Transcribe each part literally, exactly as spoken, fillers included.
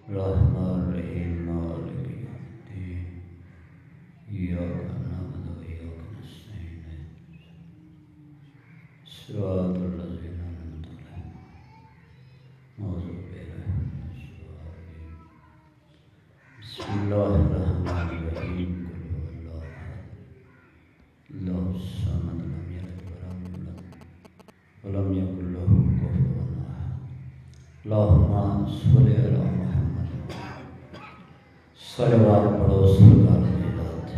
الرحمن الرحیم مالک یوم الدین ایاک نعبد و ایاک نستعین صراط الذین انعمت علیہم غیر المغضوب علیہم بسم اللہ الرحمن الرحیم قل هو اللہ احد اللہ الصمد لم یلد ولم یولد ولم یکن له کفوا احد اللہم صل علی محمد صلوات پڑھو سرکار کی ذات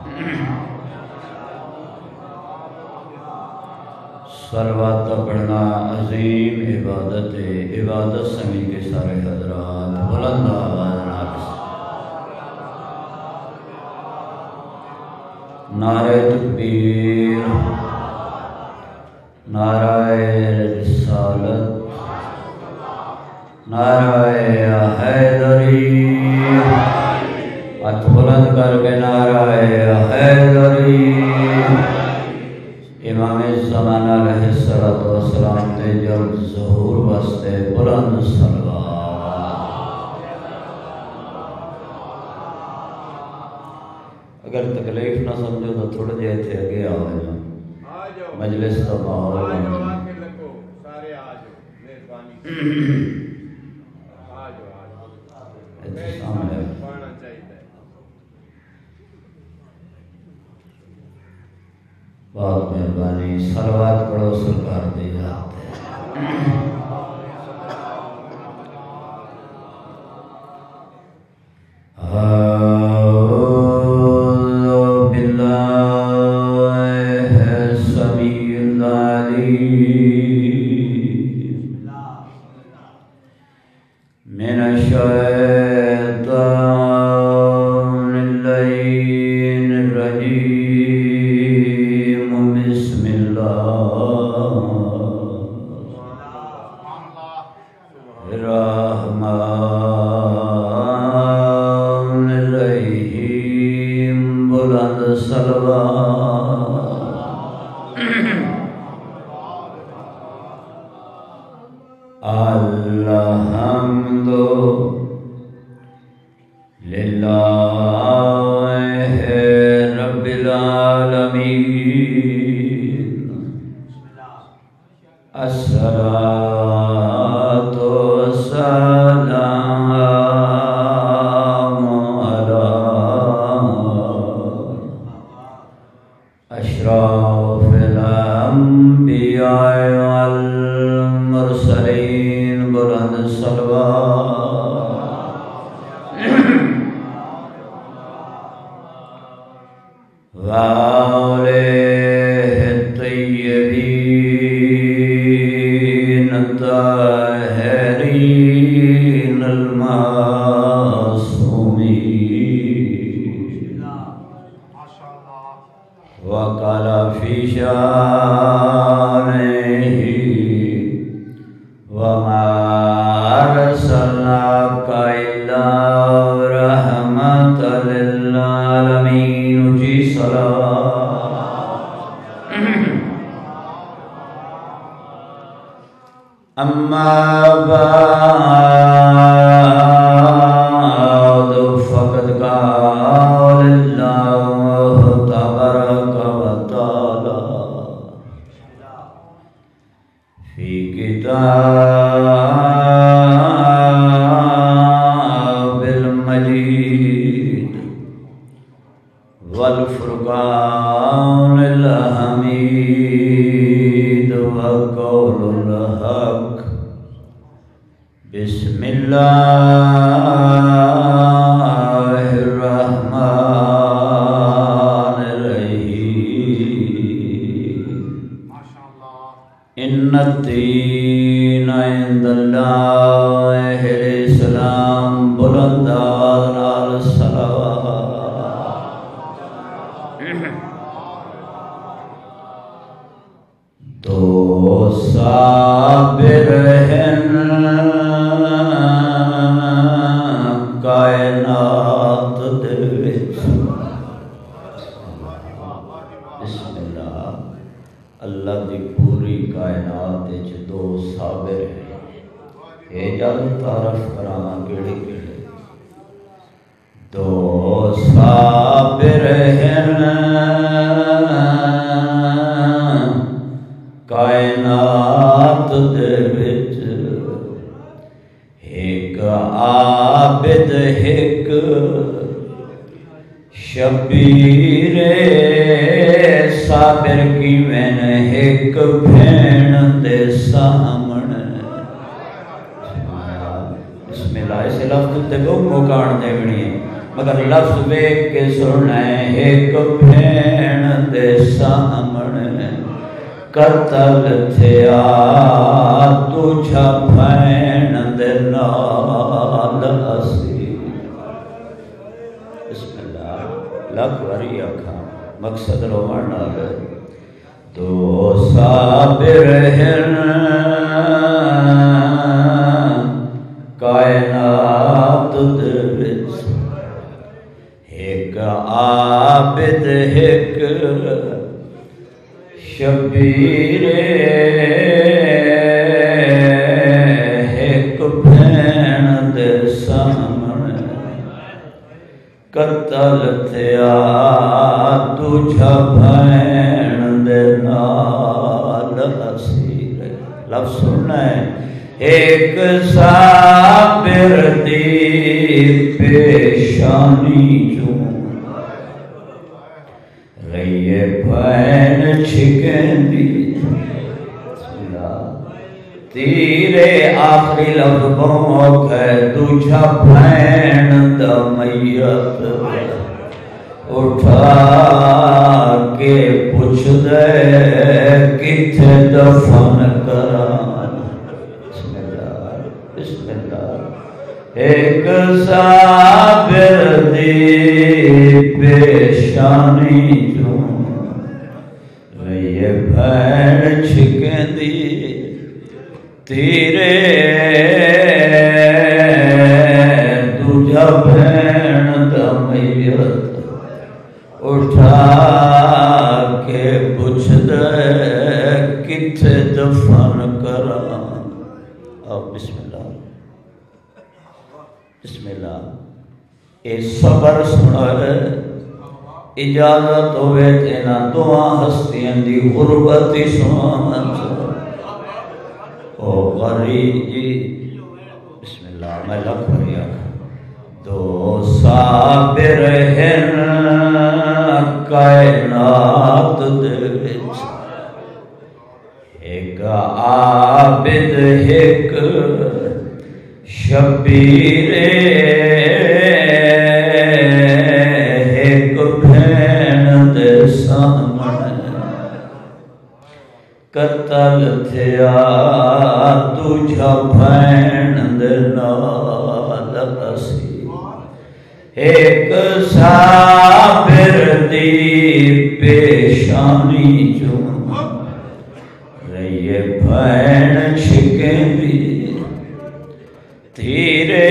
صلوات پڑھنا عظیم عبادت ہے۔ عبادت سمیع کے سارے حضرات بلند آواز نعرہ تکبیر، نعرہ رسالت، نعرہ حیدری، ہاتھ بلند کر کے نعرہ حیدری۔ امام زمان علیہ السلام تے جلد ظہور واسطے بلند صلوات۔ اگر تکلیف نہ سمجھو تو تھوڑے جے تھے اگے آ جاؤ، مجلس کا ماحول بہت مہربانی۔ صلوات پڑھو سرکار دی ذات اللہ دی پوری کائنات دو صابر ہیں۔ اے جل تعارف کرانا کیڑے کیڑے دو صابر ہیں کائنات دے وچ، ایک عابد ایک شبیر صابر کی وین ایک بھین دے سامنے۔ بسم اللہ اسے لفظ تے کو مکان دے بنی ہے مگر لفظ بیک کے سنائے ایک بھین دے سامنے قتل تھیا تجھا بھین دے نال اسیر۔ بسم اللہ لکھ وری آکھا مقصد رو مانا گئے دو صابر ہیں کائنات دے وچ، ایک عابد ایک شبیر ایک بھین دے سامنے قتل تھیا تجھا بھین دے نال اسیر۔ لفظ سننا ہے ایک صابر دی پیشانی جو رہیے بھین چھکن دی، تیرے آخری لفظ بہت ہے تجھا بھین دا میت اٹھا کے پوچھ دے کتھے دفن کران۔ بسم اللہ بسم اللہ ایک صابر دی پیشانی جو رہیے بھین چھکن دی، تیرے تجھا بھین دا میت اٹھا کے پوچھ دے کتھے دفن کران۔ اب بسم اللہ بسم اللہ اے صبر سنا ہے اجازت ہوئے تینا دعا ہستیاں دی غربتی سنان او غریب جی۔ بسم اللہ میں لکھ رہا دو صابر ہیں کائنات دے وچ، ایک عابد ایک شبیر ایک بھین دے سامنے قتل تھیا تجھا بھین دے نال اسیر۔ ایک صابر دی پیشانی جو رہیے بھین چھکن دی، تیرے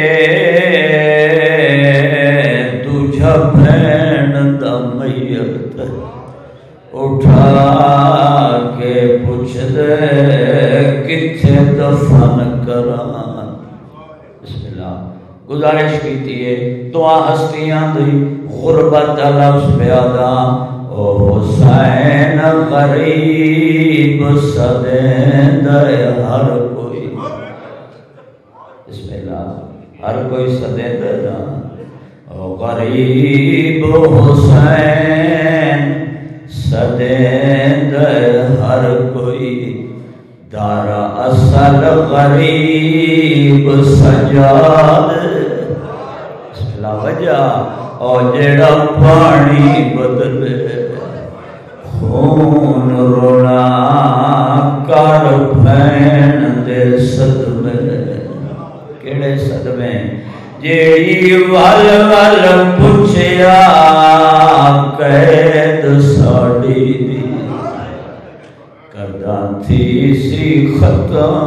تجھا بھین دا میت اٹھا کے پوچھ دے کتھے دفن کران۔ بسم اللہ گزارش کیتی ہے دعا ہستیاں دی غربت لفظ پیادا او حسین غریب صدین دے ہر کوئی۔ بسم اللہ ہر کوئی صدین دے او غریب حسین صدین دے ہر کوئی، دار اصل غریب سجاد۔ بسم اللہ وجہ اور جڑا پانی بدلے خون رونا کر بھین دے صدمے۔ کیڑے صدمے جیڑی وال وال پوچھیا قید ساڑی دی کردان تھی سی ختم۔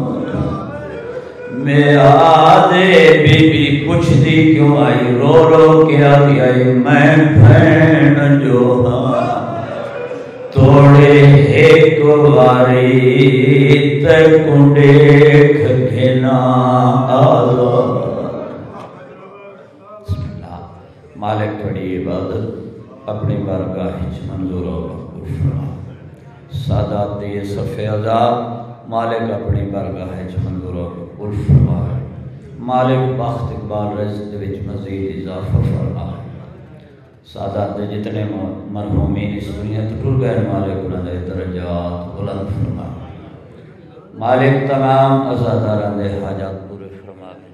میں آدھے بی بی پوچھ دی کیوں آئی رو رو کیا دیا میں بھین جو ہاں توڑے ایک واری تے کنڈے کھنا آزاد۔ مالک تھوڑی عبادت اپنی بارگاہ منظور و مقبول فرما۔ سادات دیے صفِ عذاب مالک اپنی بارگاہ منظور و مقبول فرما۔ مالک بخت اقبال رزق وچ مزید اضافہ فرما۔ سادات دے جتنے مرحومین اس دنیا ٹر گئے مالک انہاں دے درجات بلند فرما۔ مالک تمام عزاداراں دے حاجات پورے فرما دے۔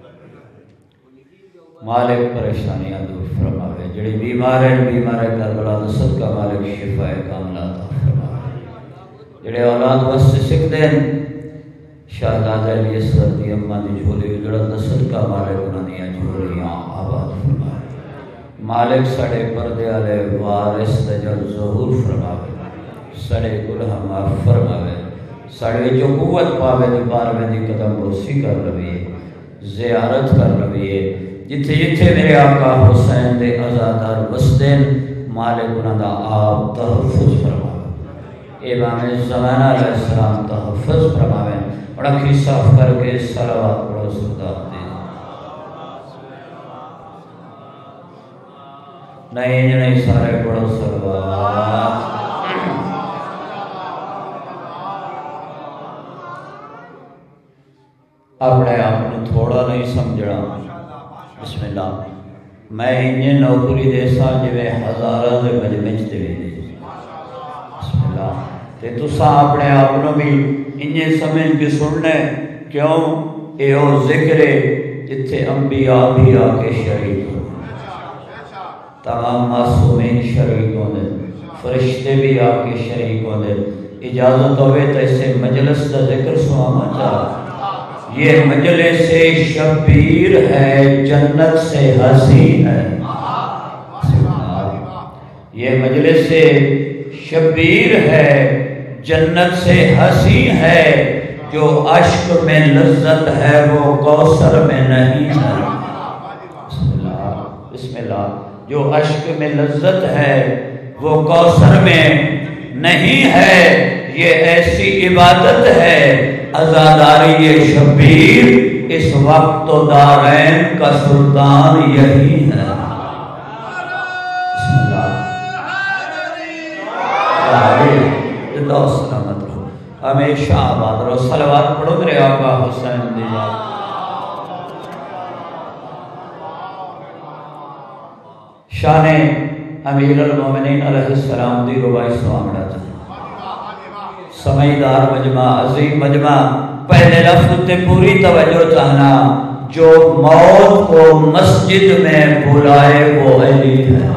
مالک پریشانیاں دور فرماوے، جڑے بیمار ہیں بیمار کربلا دا صدقہ مالک شفا کاملہ عطا فرماوے، جڑے اولاد واسطے سکھدے ہیں شہزادہ علی اصغر دی اماں دی جھولی اجڑن دا صدقہ مالک انہاں دیاں جھولیاں آباد فرماوے۔ مالک سڑے پردے والے وارث تے جل ظہور فرماوے، سڑے گناہ معاف فرماوے، سڑے جو قوت پاوے دی بارہویں دی قدم بوسی کر لویے، زیارت کر لویے، جتھے جتھے میرے آقا حسین دے عزادار بسدین مالک انہاں دا آپ تحفظ فرماوے۔ امام زمانہ علیہ السلام تحفظ فرماوے۔ اور اکھی صاف کر کے صلوات پڑھو سردار دے نہیں نہیں سارے پڑھو صلوات۔ اپنے آپ نے تھوڑا نہیں سمجھنا۔ بسم اللہ میں انہیں نوکری دے سا جوے ہزارہ دے مجمع دے دے بسم اللہ تے تسا اپنے آپ نے بھی انہیں سمجھ کے سننے کیوں اے او ذکر جتھے انبیاء بھی آکے شریک ہو، تمام معصومین شریک ہوں دے، فرشتے بھی آکے شریک ہوں دے۔ اجازت ہوئے تو اسے مجلس دا ذکر سواما چاہا۔ یہ مجلس شبیر ہے جنت سے حسین ہے، یہ مجلس شبیر ہے جنت سے حسین ہے، جو عشق میں لذت ہے وہ کوثر میں نہیں ہے۔ بسم اللہ بسم اللہ جو عشق میں لذت ہے وہ کوثر میں نہیں ہے، یہ ایسی عبادت ہے عزاداری شبیر، اس وقت و دارین کا سلطان یہی ہے۔ بسم اللہ اللہ سلامت رہو، ہمیشہ آباد رہو۔ صلوات پڑھو میرے آقا حسین دیجا۔ شان امیر المومنین علیہ السلام دی روائی سوامڑا تھا۔ سمعیدار مجمع عظیم مجمع، پہلے لفظ تے پوری توجہ چاہنا، جو موت کو مسجد میں بلائے وہ علی ہے۔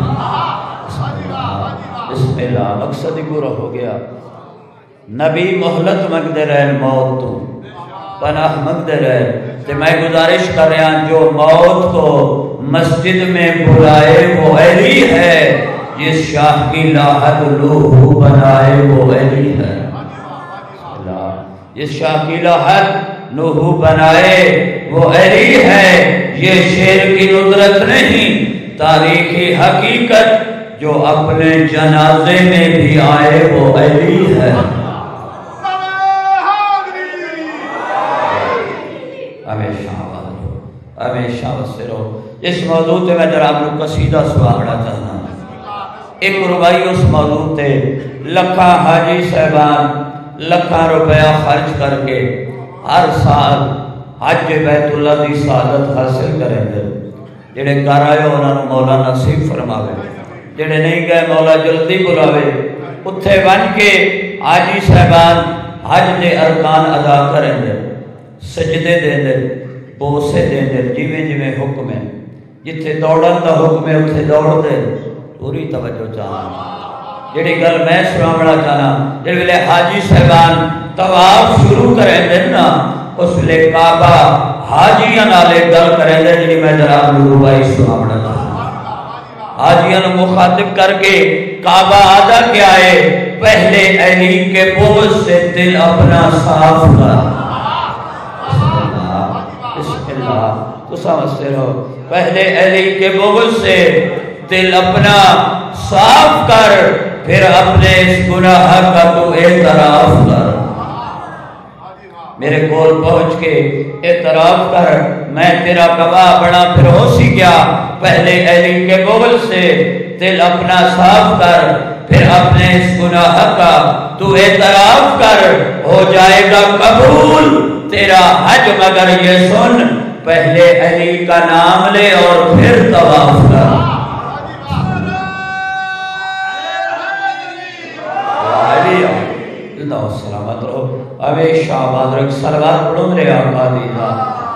بسم اللہ مقصد ہی پورا ہو گیا۔ نبی محلت مگدے رہے موت تو پناہ مگدے رہے، تو میں گزارش کر رہا ہوں جو موت کو مسجد میں بلائے وہ علی ہے، جس شاہ کی لاحت لوح بنائے وہ علی ہے۔ جس شاہ کی لاحت لوح بنائے وہ علی ہے، یہ شعر کی ندرت نہیں تاریخی حقیقت، جو اپنے جنازے میں بھی آئے وہ علی ہے۔ ہمیشہ آباد رہو، ہمیشہ وسے رہو۔ اس موضوع تے میں جر آپ کو قصیدہ سواگڑا چاہنا، ایک ربائی اس موضوع تے لکھا حاجی صاحبان لکھاں روپیہ خرچ کر کے ہر سال حج بیت اللہ دی سعادت حاصل کریں گے۔ جڑے گھر آئے انہوں نے مولا نصیب فرماوے، جڑے نہیں گئے مولا جلدی بلاوے، اتھے بن کے حاجی صاحبان حج دے ارکان ادا کریں گے، سجدے دے دے، بوسے دے دے، جیویں جیویں حکم ہے، جتھے دوڑن دا حکم ہے اتھے دوڑ دے۔ پوری توجہ چاہاں جڑی گل میں سناونا چاہنا، جڑے ویلے حاجی صاحبان طواف شروع کریں دے نا، اس لئے کعبہ حاجیاں نالے گل کریں دے، جڑی میں جناب روبائی سناونا چاہنا۔ حاجیاں مخاطب کر کے کعبہ آدھا کیا ہے، پہلے علی کے بغض سے دل اپنا صاف کر۔ بسم اللہ بسم اللہ تو سمجھتے رہو، پہلے علی کے بغض سے دل اپنا صاف کر، پھر اپنے اس گناہ کا تو اعتراف کر۔ میرے کول پہنچ کے اعتراف کر، میں تیرا گواہ بنا۔ پھر ہو سی کیا، پہلے علی کے بغل سے دل اپنا صاف کر، پھر اپنے اس گناہ کا تو اعتراف کر، ہو جائے گا قبول تیرا حج۔ مگر یہ سن، پہلے علی کا نام لے اور پھر طواف کر۔ علی اللہ سلامت رہو، ہمیشہ آباد رکھ، سلوات پڑھو میرے آقا دیدہ۔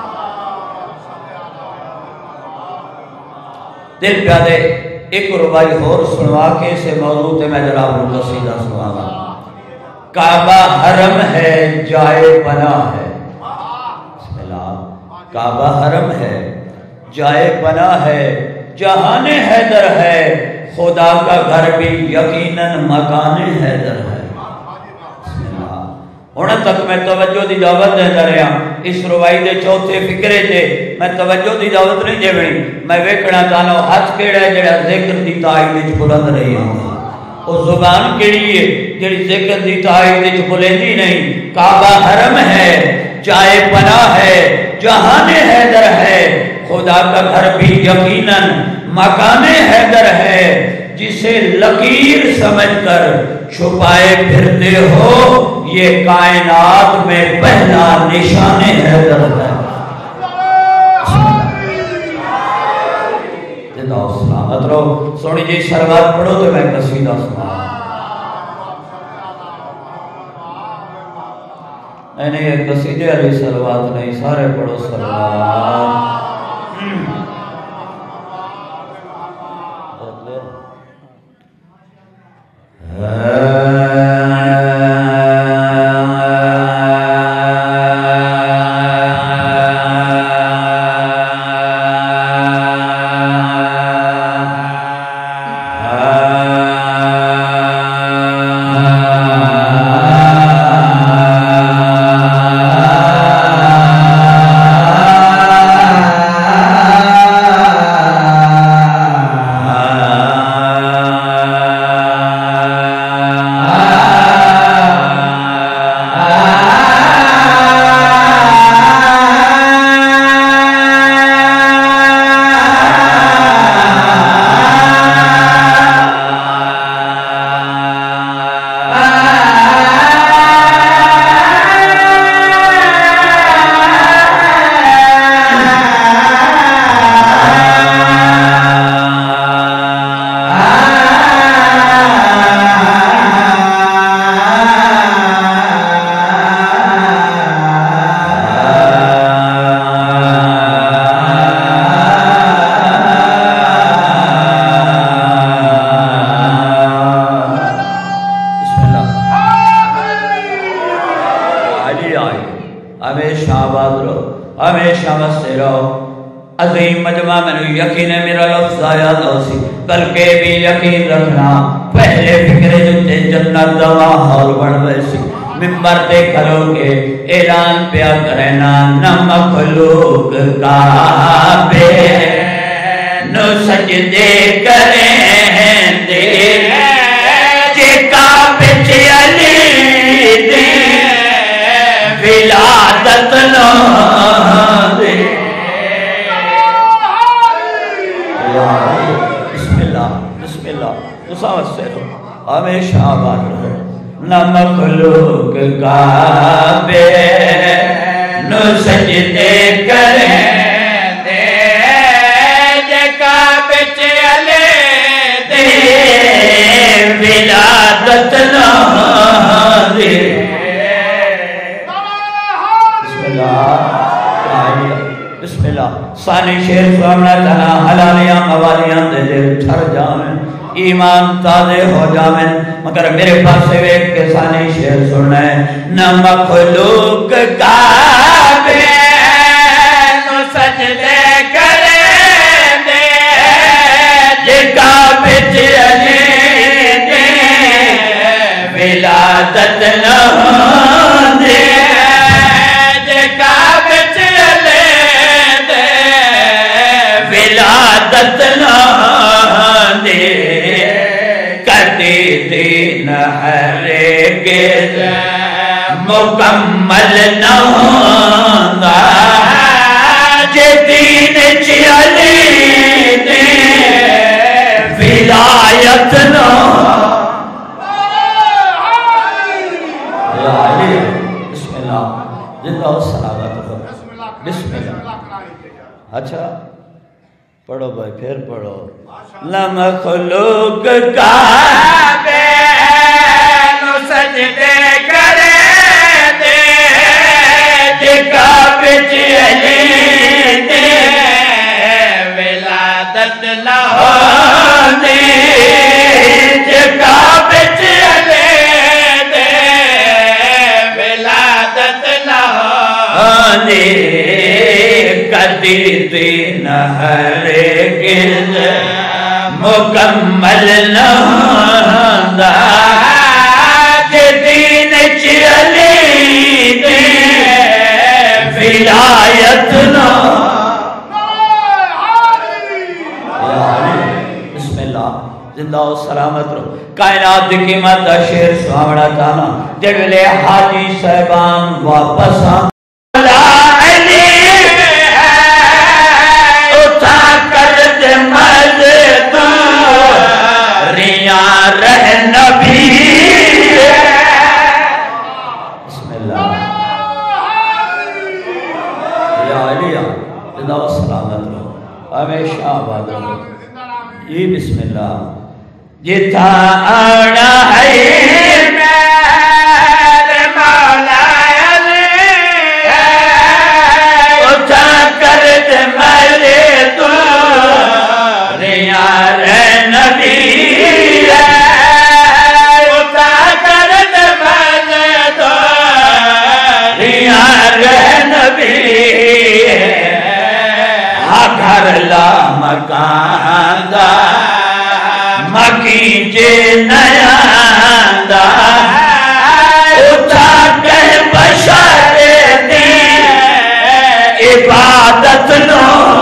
دل پیادے ایک ربائی اور سنوا کے اسے موضوع تے میں جناب کو قصیدہ سنوا گا۔ کعبہ حرم ہے جائے پناہ ہے، بسم اللہ، کعبہ حرم ہے جائے پناہ ہے، جہان حیدر ہے، خدا کا گھر بھی یقیناً مکان حیدر ہے۔ ہونا تک میں توجہ دی دعوت دے دریا، اس روائی دے چوتھے فکرے تھے، میں توجہ دی دعوت نہیں دے بڑی، میں ویکھنا چاہنا ہاتھ کیڑا ہے جڑا ذکر دی تائید وچ بلند رہی ہوں، وہ زبان کیڑی ہے جڑی ذکر دی تائید وچ بلندی نہیں۔ کعبہ حرم ہے جائے پناہ ہے، جہان حیدر ہے، خدا کا گھر بھی یقیناً مکان حیدر ہے، جسے لکیر سمجھ کر چھپائے پھرتے ہو، یہ کائنات میں پہلا نشان حیدر ہے۔ جدا سلامت رہو، سونی جی سروات پڑھو تو میں قصیدہ سنا۔ نہیں نہیں یہ قصیدے علی سروات نہیں، سارے پڑھو سروات۔ ہمیشہ آباد رہو، ہمیشہ مستے رہو۔ عظیم مجمع میں نے یقین ہے میرا لفظ آیا تو سی، بلکہ بھی یقین رکھنا پہلے فکرے جتے جنت دا ماحول بڑھ ویسی، ممبر دے کھلو کے اعلان پیا کرنا، نہ مخلوق کعبے نو سجدے کریں دے، جے کعبے چ علی دے ولادت نہ دے۔ بسم اللہ بسم اللہ مساوت سے رہو، ہمیشہ آباد رہو۔ نہ مخلوق کعبے نو سجدے کریں دے، جے کعبے چ علی دے ولادت نہ دے۔ بسم اللہ ثانی شیر سوامنا تنا حلالیاں موالیاں دے دل ٹھر جامن، ایمان تازے ہو جامن، مگر میرے پاس سے ایک کے ثانی شیر سننا ہے۔ نہ مخلوق کعبے نو سجدے کریں دے، جے کعبے چ علی دے ولادت نہ دے، ولادت نہ دے، کدی دین ہرگز مکمل نہ ہوندا جے دین چ علی نے ولایت نہ یا علی بسم اللہ زندہ و سلامت ہو بسم اللہ اچھا پڑھو بھائی پھر پڑھو لمخلوق کعبے نو سجدے کرے دے جے کعبے چ علی دے ولادت نہ ہوندی جے کعبے چ علی دے ولادت نہ ہوندی کدی دین ہرگز مکمل نہ ہوندا جے دین چ علی دے ولایت نہ یا علی بسم اللہ زندہ و سلامت رہو کائنات کی قیمت دا شیر سوامڑا تانا جڑلے حاجی صاحبان واپس آن رہ نبی بسم اللہ یا علیہ زندہ و سلامت رہو ہمیشہ آباد رہو یہ بسم اللہ جتا آنا ہے میرے مولا علی اٹھا کر دے میرے تو ریاں رہ نبی گھر لا مکان دا مکی جے نیان دا اٹھا کے بشار دی عبادت نو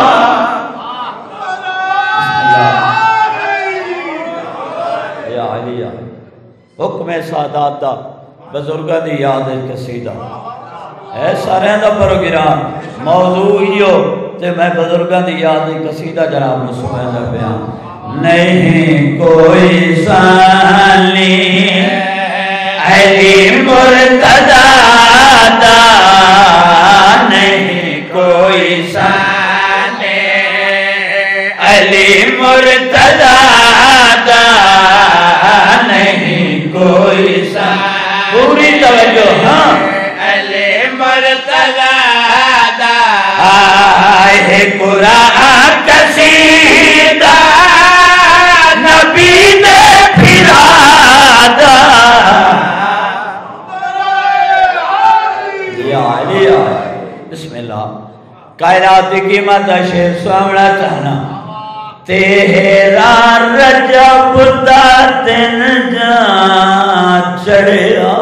یا علیہ حکم سادات دا بزرگاں دی یاد قصیدہ اے سارے دا پروگرام موضوع ہیو تے میں بزرگاں دی یاد قصیدہ جناب نے سمجھا بیان نہیں کوئی ثانی علی مرتضی دا نہیں کوئی ثانی علی مرتضی دا نہیں کوئی ثانی پوری توجہ ہاں علی مرتضی آئے قرآن قصیدہ نبی نے پھرادا یا علی آئے بسم اللہ کائنات کی قیمت شیر سوامڑا چاہنا تیرا رجب دا دن جان چڑھیا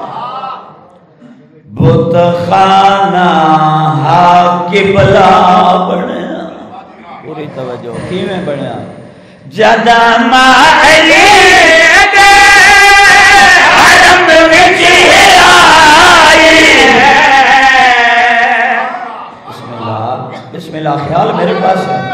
بت خانہ قبلہ بنیا پوری توجہ کی میں بنیا جدہ ماہلی دے حرم وچ آئی بسم اللہ بسم اللہ خیال میرے پاس ہے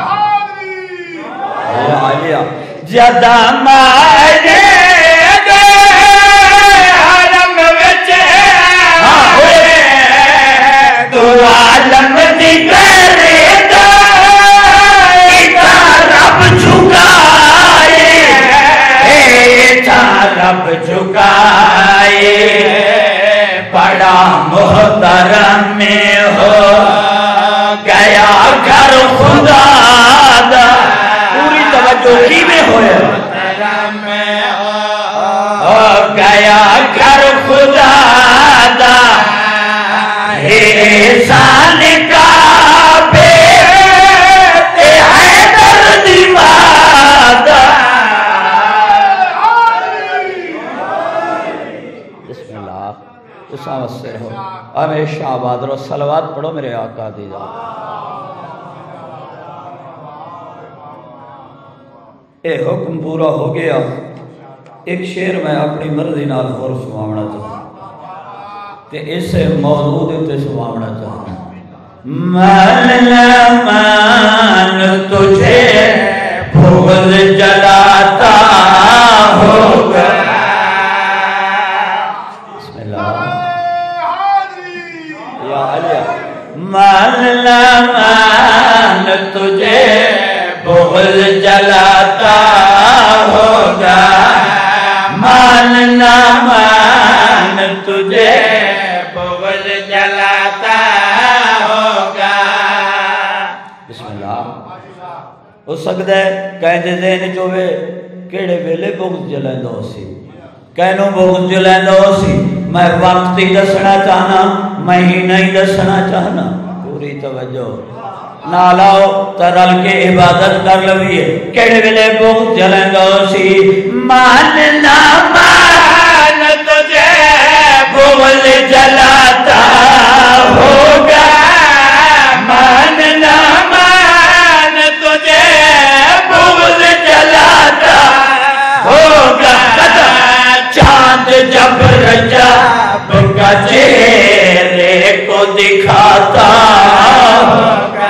یا علیہ جدہ ماہلی دے حرم وچ آئی تو عالم دی کرے دا ایتا رب جھکائے ایتا رب جھکائے بڑا محترم میں ہو گیا گھر خدا دا پوری توجہ کی میں ہوئے محترم میں ہو گیا گھر خدا دا احسان کا بیت حیدر دی مادہ بسم اللہ اسا وسر ہو ہمیشہ آباد رو صلوات پڑھو میرے آقا دی جا اے حکم پورا ہو گیا ایک شیر میں اپنی مرضی نال اور سماونا چاہتا تے اس موضوع تے سوامنا چاہنا مان مان تجھے بغض جلاتا ہوگا بسم اللہ یا علیہ مان مان تجھے بغض جلاتا ہوگا مان مان تجھے بغض جلاتا ہوگا بسم اللہ ہو سکتا ہے کہنے ذہن چوے کیڑے ویلے بغض جلائیں دو سی کہنوں بغض جلائیں دو سی میں وقت ہی دسنا چاہنا میں ہی نہیں دسنا چاہنا پوری توجہ نالاؤ ترل کے عبادت کر لویے کیڑے ویلے بغض جلائیں دو سی ماننا مان تجھے بغض جلاتا ہوگا ماننا مان تجھے بغض جلاتا ہوگا چاند جب رجب کا چہرے کو دکھاتا ہوگا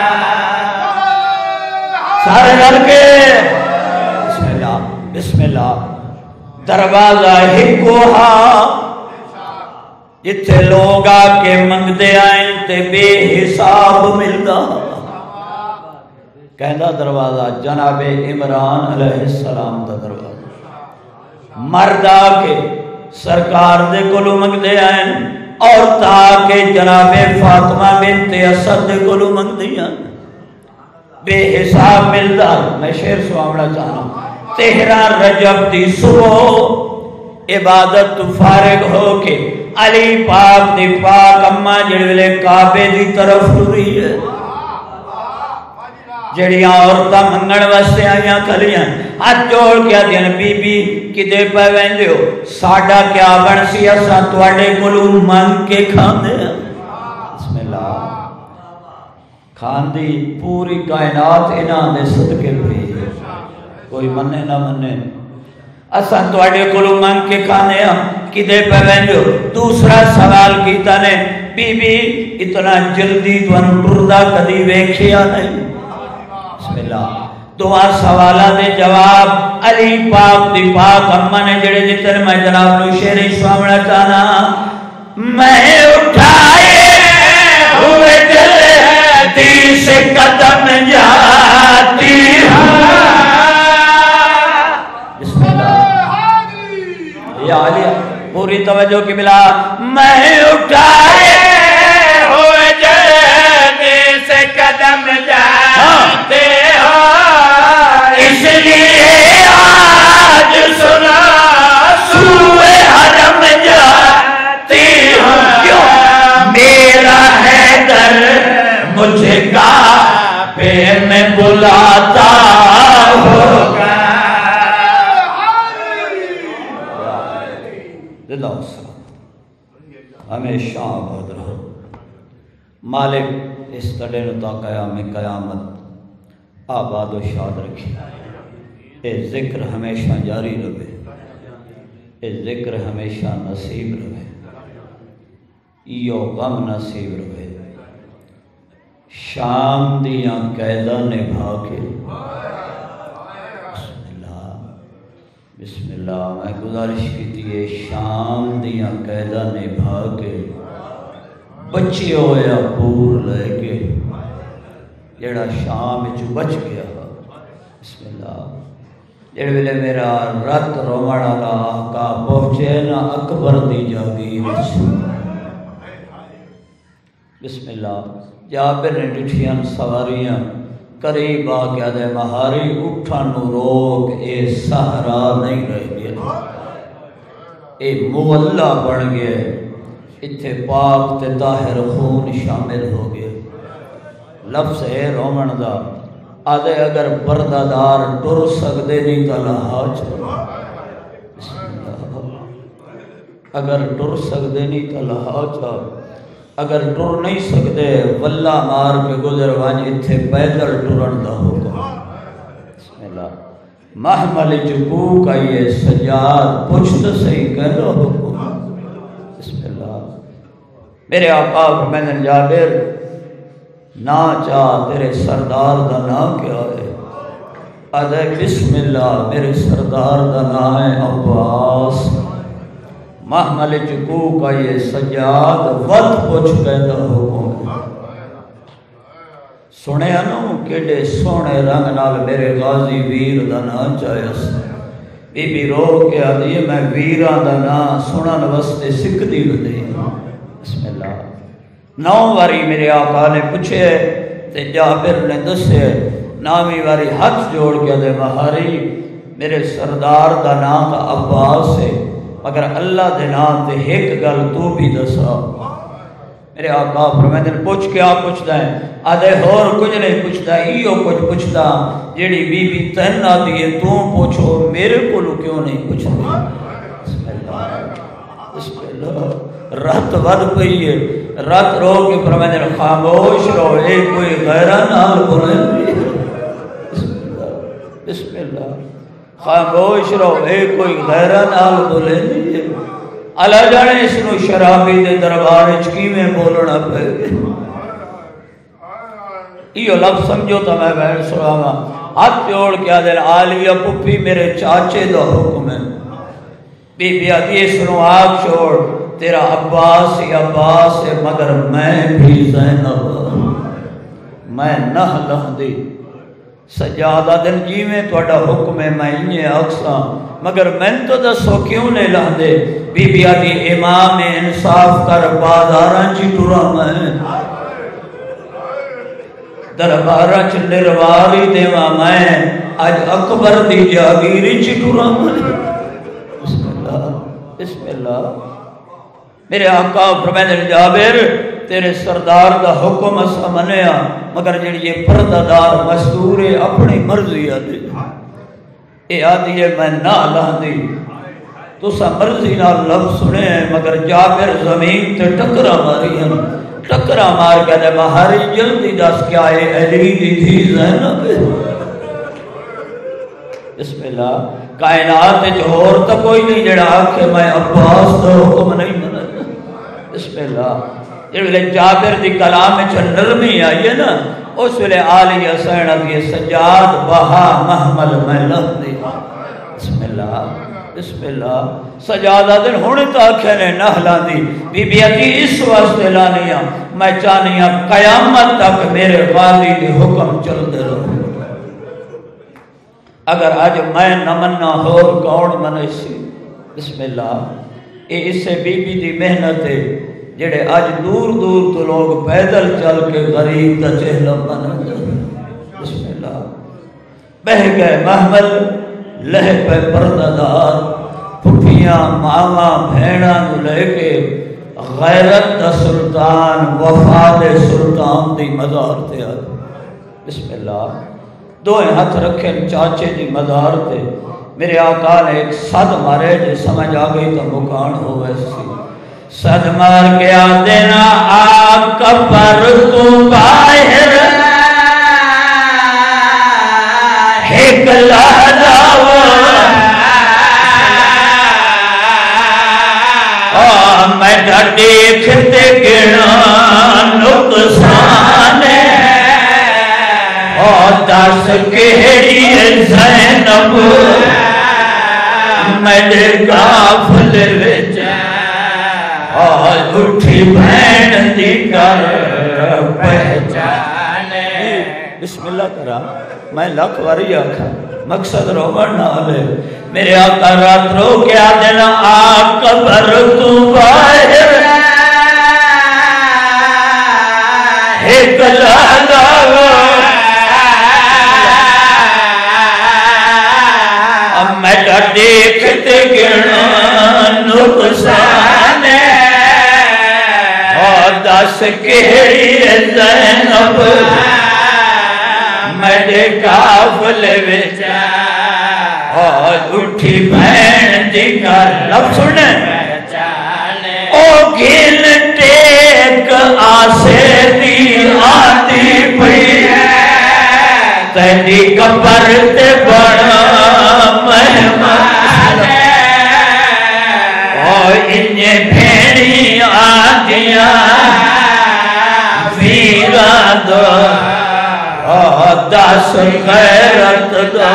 سارے گھر کے بسم اللہ بسم اللہ دروازہ ہی کوہا جتھے لوگ آکے منگ دے آئیں تے بے حساب ملدا کہندہ دروازہ جناب عمران علیہ السلام دا دروازہ مرد آکے سرکار دے کلو منگ دے آئیں اور تاکہ جناب فاطمہ بنت اسد دے کلو منگ دے آئیں بے حساب ملدا میں شعر سوامنا چاہنا تیرہ رجب دی صبح عبادت فارغ ہو کے علی پاک دی پاک اممہ جڑولے کعبے دی طرف ہوئی ہے جڑیاں عورتاں منگن واسطے آئیاں کھلیاں ہاتھ جوڑ کیا دین بی بی کدے پہ ویندے ہو ساڑھا کیا بن سی اسا تواڈے کولوں منگ کے کھاندے ہیں بسم اللہ کھاندی پوری کائنات انہاں دے صدقے ہوئی ہے کوئی مننے نہ مننے اسا تواڈے کولوں منگ کے کھانے ہیں کدے پہ ویندے ہو دوسرا سوال کیتا نے بی بی اتنا جلدی تون ٹردا کدی ویکھیا نہیں بسم اللہ دعا سوالہ دے جواب علی پاک دی پاک اممہ نے جڑے جتر میں جناب نو شیر سوامنا چاہنا میں اٹھائے ہوئے جلدی سے قدم جاتی ہوں بسم اللہ یا علی پوری توجہ کی ملا میں اٹھائے ہوئے جلدی سے قدم جاتے اس لیے آج سنا سوئے حرم جاتی ہوں کیوں میرا حیدر مجھے کعبے میں بلاتا ہوگا اللہ السلام ہمیشہ آباد رہو مالک اس تڑے نتا قیام قیامت آباد و شاد رکھے اے ذکر ہمیشہ جاری رہے اے ذکر ہمیشہ نصیب رہے ایو غم نصیب رہے شام دیاں قیدہ نبھا کے بسم اللہ بسم اللہ میں گزارش کی تھی شام دیاں قیدہ نبھا کے بچے ہویا پور لے کے جڑا شام چو بچ گیا بسم اللہ جڑے ویلے میرا رت رومڑا آقا پہنچے نا اکبر دی جاگیر بسم اللہ جابر نے ڈٹھیاں سواریاں قریب آگیا دے مہاری اٹھا نو روک اے سہرا نہیں رہ گیا اے مولا بڑھ گئے اتھے پاک تے طاہر خون شامل ہو گئے لفظ ہے رومن دا آدھے اگر بردادار ٹر سکدے نہیں تا لہا چھوڑا اگر ٹر سکدے نہیں تا لہا چھوڑا اگر ٹر نہیں سکدے واللہ مار کے گزر وانج اتھے پیدل ٹرن دا ہوگا بسم اللہ محمل چکو کا یہ سجاد پچھت صحیح کر لو حکم بسم اللہ میرے آقا فرمائیں جابر نا چاہ تیرے سردار دا نام کیا ہے؟ آدھے بسم اللہ میرے سردار دا نام ہے عباس۔ محمل چکو کا یہ سجاد ود پوچھ پیدا حکم ہے۔ سنے انو کیڑے سونے رنگ نال میرے غازی ویر دا نام چاہیس۔ بی بی رو کے آدھی میں ویران دا نام سنن وستے سکھ دی بدئی۔ بسم اللہ نو واری میرے آقا نے پوچھے تے جابر نے دسے نامی واری ہاتھ جوڑ کے دے مہاری میرے سردار دا نام دا عباس ہے مگر اللہ دے نام تے ایک گل تو بھی دسا۔ میرے آقا فرمائے دن پوچھ کے آپ پوچھتا ہے آدھے اور کچھ نہیں پوچھتا ایو کچھ پوچھتا جیڑی بی بی تن آدھی ہے تو پوچھو میرے کو لو کیوں نہیں پوچھتے؟ بسم اللہ بسم اللہ رات ود پئی ہے رات رو کے فرمائے دن خاموش رو اے کوئی غیرہ نال بولے بسم اللہ بسم اللہ خاموش رو اے کوئی غیرہ نال بولے نہیں اللہ جانے اس نو شرابی دے دربار چکی میں بولنا پہ یہ لفظ سمجھو تا میں بہن سلاما ہاتھ جوڑ کیا دن آلیہ پپی میرے چاچے دا حکم ہے بی بی آدھی اس نو آگ چھوڑ تیرا عباس یا عباس ہے مگر میں بھی زینب میں نہ لہ دی سجادہ دن جی میں توڑا حکم ہے میں انہیں اکساں مگر میں تو دسو کیوں نہیں لہ دے بی بی آدھی امام انصاف کر بازاراں چی ٹورا میں دربارہ چ نرواری دیوا میں آج اکبر دی جاگیری چی ٹورا میں بسم اللہ بسم اللہ میرے آقا فرمائے جابر تیرے سردار دا حکم اسا منیا مگر جڑی یہ پردہ دار مزدور اپنی مرضی آدھی اے آدھی ہے میں نہ لہ دی تو سا مرضی نہ لفظ سنے ہیں مگر جابر زمین تے ٹکرا ماری ہیں ٹکرا مار کے دے مہاری جلدی دس کیا ہے علی دی تھی زینب بسم اللہ کائنات جوہر تا کوئی نہیں جڑا آکھے میں عباس دا حکم نہیں منا بسم اللہ جب جابر دی کلام میں چھن نرمی آئی ہے نا اس ویلے آلی حسین دی سجاد بہا محمل میں لہ دی بسم اللہ بسم اللہ سجادہ دن ہونے تاکھے نے نہلا دی بی بی اتی اس واسطے لانیا میں چانیا قیامت تک میرے غازی دی حکم چل دے رہا اگر آج میں نمنا ہور کون منے سی بسم اللہ اے اس سے بی بی دی محنت ہے جڑے آج دور دور تو لوگ پیدل چل کے غریب دا چہلہ بنا بسم اللہ بہ گئے محمل لہ پہ پردہ دار پھپیاں ماما بھیڑا نو لے کے غیرت دا سلطان وفاد سلطان دی مزار تے آج بسم اللہ دوئے ہاتھ رکھے چاچے دی مزار تے میرے آقا نے ایک صد مارے جے سمجھ آگئی تو مکان ہو ویسی صد مار گیا دینا آقا پر تو باہر ایک لہداو میں نہ دیکھتے گنا نقصان اور دس کہڑی زینب میرے غافل وچ اور اٹھی بہن دی کر پہچانے بسم اللہ کرا میں لکھ واری آکھا مقصد رومن نہ لے میرے آقا رات رو کیا دینا آقا پر تو باہر ایک لہداو میں نہ دیکھتے گنا نقصان اور دس کہڑی زینب میرے قافل وچ اور اٹھی بہن دی کر لفظ سنیں او گل ٹیک آسے دی آتی پئی تیری قبر تے بڑا مہمان انجے بھیڑی آدیا ویرا دو دس غیرت دو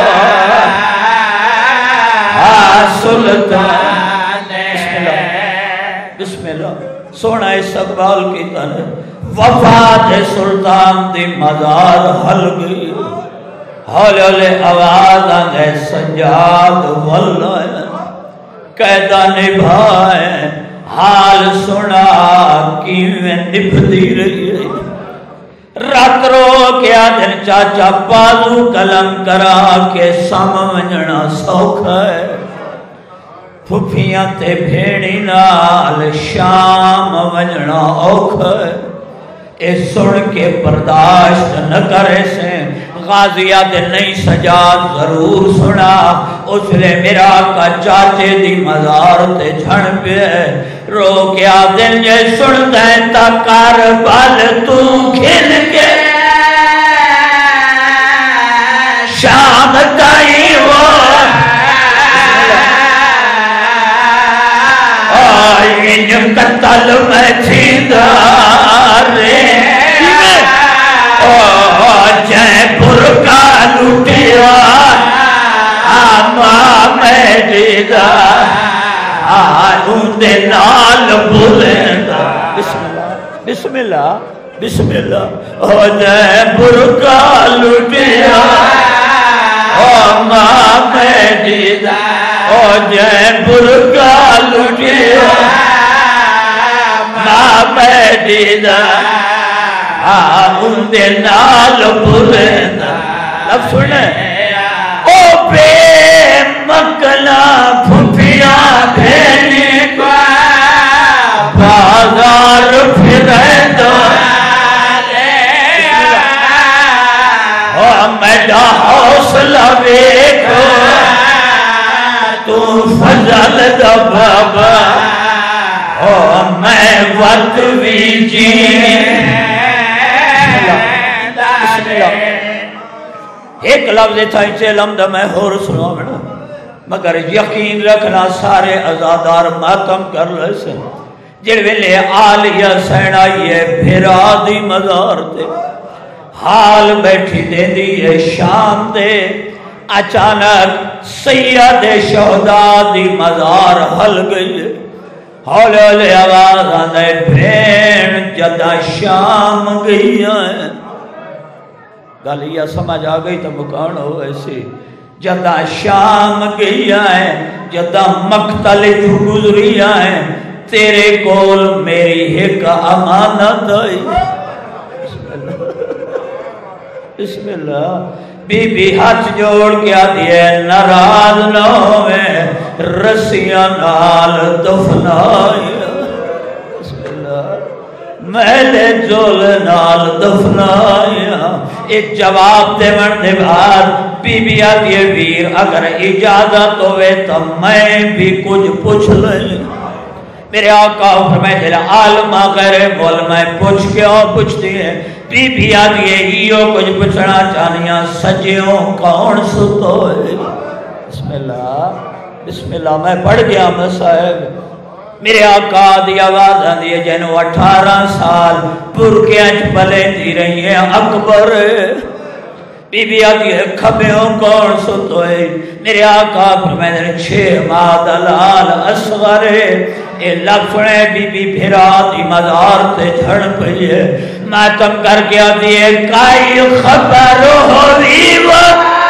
سلطان بسم اللہ سونا استقبال کی تانے وفات سلطان دی مزار حل گئی حول علی آواز آنے سجاد واللہ قیدہ نبھائے حال سنا کیویں نبھدی رہی ہے رات رو کیا دن چاچا پالو کلم کرا کے سام ونجنا سوکھ ہے پھپیاں تے بھیڑی نال شام ونجنا اوکھ ہے اے سن کے برداشت نہ کرے سے غازیہ دے نئی سجاد ضرور سنا اس لئے میرا کا چاچے دی مزار تے جھن پہ رو کیا دن جے سن دیں تا کاربال تو کھل کے شام تائی وہ آئین قتل میں تھیدارے جائے برکا لٹیا آماں میں دیدہ آئین دے نال بولندہ بسم اللہ بسم اللہ بسم اللہ جائے برکا لٹیا آماں میں دیدہ جائے برکا لٹیا آماں میں دیدہ آن دے نال بولندہ لب سنیں او بے مکلا پھپیاں بھیڑی کو بازار پھرندہ او میڈا حوصلہ بیکھو تو فضل دا بابا او میں وقت بھی جین ایک لفظ تھا انچے لمدہ میں ہور سنا بڑا مگر یقین رکھنا سارے ازادار ماتم کر لے سے جڑ ویلے آلیہ سینائیے بھیرا دی مزار دے حال بیٹھی دے دی شام دے اچانک سید شہداء دی مزار حل گئی حول علی آواز آنے بھین جدہ شام گئی ہیں گل یہ سمجھ آ گئی تو مکان ہو ایسی جدہ شام گئی آئیں جدہ مقتل جو گزری آئیں تیرے کول میری ایک امانت آئی بسم اللہ بسم اللہ بی بی ہاتھ جوڑ کیا دیئے ناراض نہ ہوئے رسیاں نال دفنائی بسم اللہ میلے جول نال دفنایا ایک جواب دے من دے بعد بی بی آتی ہے ویر اگر اجازت ہوئے تو میں بھی کچھ پوچھ لیں میرے آقا فرمائے دل عالمہ غیر مول میں پوچھ کیوں پوچھتی ہے بی بی آتی ہے ایو کچھ پوچھنا چاہنیاں سجیوں کون ستو ہے بسم اللہ بسم اللہ میں پڑھ گیا مسائب میرے آقا دی آواز آندی ہے جنہوں اٹھارہ سال پرکیاں پلے دی رہی ہیں اکبر بی بی آتی ہے کھبیوں کون ستوئے میرے آقا فرمائے چھ ماہ دلال اصغر اے لفڑے بی بی بھیرا دی مزار تے جھڑ پئی ہے ماتم کر کے آتی ہے کائی خبر ہوئی وہ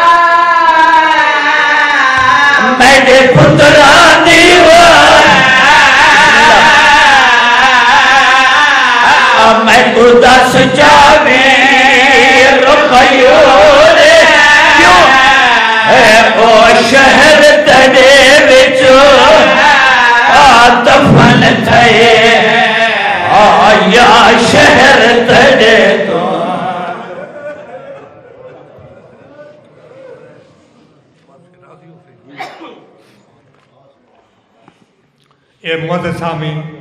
میرے پترانی وہ میں کو دس جاویں رقیورے کیوں اے او شہر تڑے وچو دفن تھے آیا شہر تڑے تو اے محمد سامی